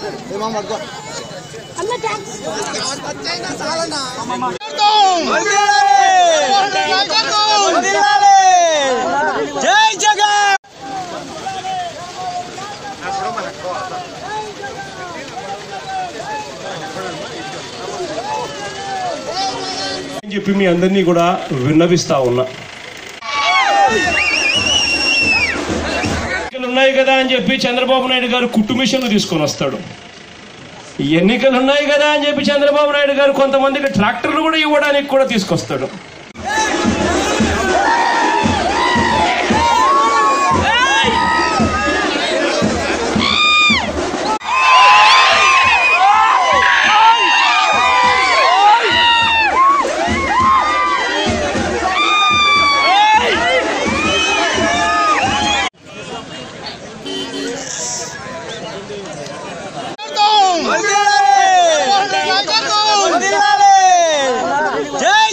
జై జగన్ అని చెప్పి మీ అందరినీ కూడా విన్నవిస్తా ఉన్నా. ఉన్నాయి కదా అని చెప్పి చంద్రబాబు నాయుడు గారు కుట్టు మిషన్లు తీసుకొని వస్తాడు. ఎన్నికలు ఉన్నాయి కదా అని చెప్పి చంద్రబాబు నాయుడు గారు కొంతమందికి ట్రాక్టర్లు కూడా ఇవ్వడానికి కూడా తీసుకొస్తాడు. జై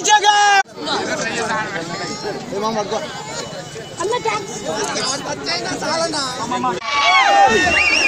జగన్